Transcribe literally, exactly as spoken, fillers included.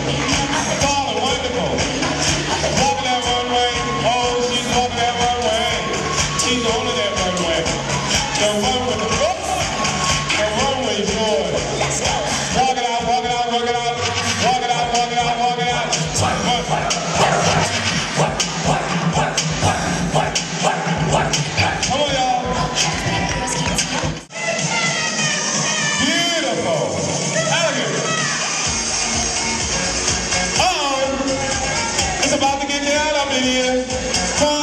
Darling, wonderful. Walking that runway. Oh, she's walking that runway. She's on that runway. The runway. Oh, the runway is yours. Walk it out, walk it out, walk it out. Walk it out, walk it out, walk it out. Come on, y'all. Beautiful. Elegant. Uh-oh. It's about to get down up in here. Come on.